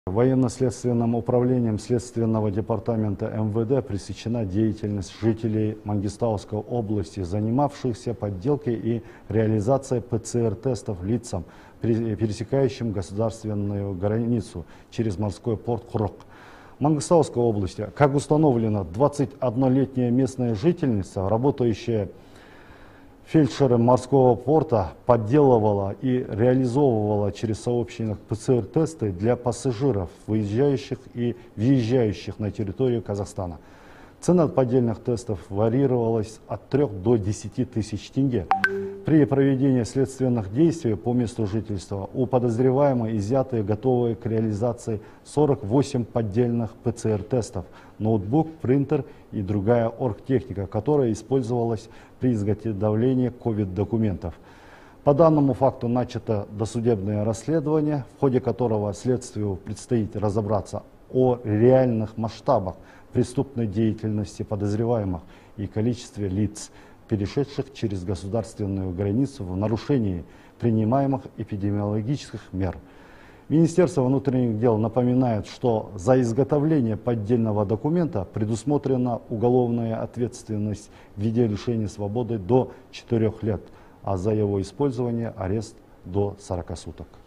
Военно-следственным управлением Следственного департамента МВД пресечена деятельность жителей Мангистауской области, занимавшихся подделкой и реализацией ПЦР-тестов лицам, пересекающим государственную границу через морской порт Курок. В Мангистауской области, как установлено, 21-летняя местная жительница, работающая фельдшером морского порта, подделывала и реализовывала через сообщение ПЦР-тесты для пассажиров, выезжающих и въезжающих на территорию Казахстана. Цена поддельных тестов варьировалась от 3 до 10 тысяч тенге. При проведении следственных действий по месту жительства у подозреваемой изъяты и готовые к реализации 48 поддельных ПЦР-тестов, ноутбук, принтер и другая оргтехника, которая использовалась при изготовлении COVID-документов. По данному факту начато досудебное расследование, в ходе которого следствию предстоит разобраться о реальных масштабах преступной деятельности подозреваемых и количестве лиц, перешедших через государственную границу в нарушении принимаемых эпидемиологических мер. Министерство внутренних дел напоминает, что за изготовление поддельного документа предусмотрена уголовная ответственность в виде лишения свободы до 4 лет, а за его использование арест до 40 суток.